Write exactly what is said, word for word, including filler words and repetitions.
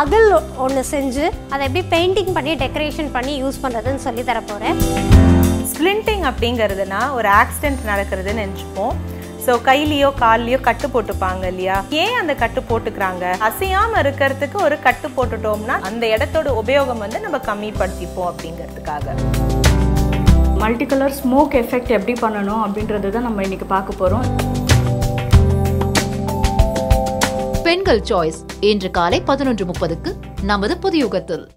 அகல் ஒன்று செஞ்சு அதை எப்படி பெயிண்டிங் பண்ணி டெக்கரேஷன் பண்ணி யூஸ் பண்ணுறதுன்னு சொல்லி தரப்போகிறேன். ஸ்ப்ளிண்டிங் அப்படிங்கிறதுனா ஒரு ஆக்சிடென்ட் நடக்கிறதுன்னு நினச்சிப்போம். ஸோ கையிலையோ கால்லையோ கட்டு போட்டுப்பாங்க இல்லையா? ஏன் அந்த கட்டு போட்டுக்கிறாங்க? அசையாமல் இருக்கிறதுக்கு ஒரு கட்டு போட்டுட்டோம்னா அந்த இடத்தோட உபயோகம் வந்து நம்ம கம்மிப்படுத்திப்போம் அப்படிங்கிறதுக்காக. மல்டி கலர் ஸ்மோக் எஃபெக்ட் எப்படி பண்ணணும் அப்படின்றது தான் நம்ம இன்னைக்கு பார்க்க போகிறோம். பெண்கள் சாய்ஸ் இன்று காலை பதினொன்று முப்பதுக்கு நமது புதியுகத்தில்.